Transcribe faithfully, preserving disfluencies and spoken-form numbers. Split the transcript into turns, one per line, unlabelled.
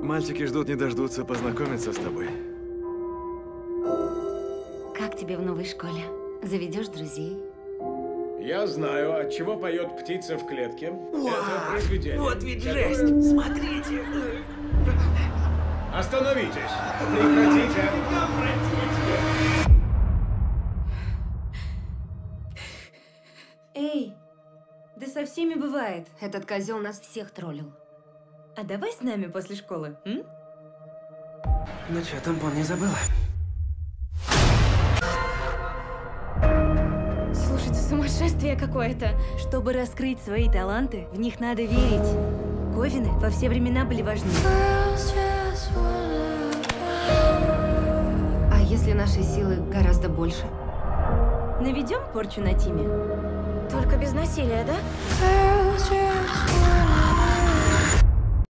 Мальчики ждут не дождутся познакомиться с тобой.
Как тебе в новой школе? Заведешь друзей?
Я знаю, от чего поет птица в клетке.
Вау,
Это произведение.
вот ведь
Которое-
жесть! Смотрите!
Остановитесь! Прекратите!
Эй, да со всеми бывает.
Этот козел нас всех троллил.
А давай с нами после школы, м?
Ну чё, тампон не забыла?
Слушайте, сумасшествие какое-то. Чтобы раскрыть свои таланты, в них надо верить. Ковины во все времена были важны.
А если наши силы гораздо больше?
Наведем порчу на Тиме? Только без насилия, да?
Girls just wanna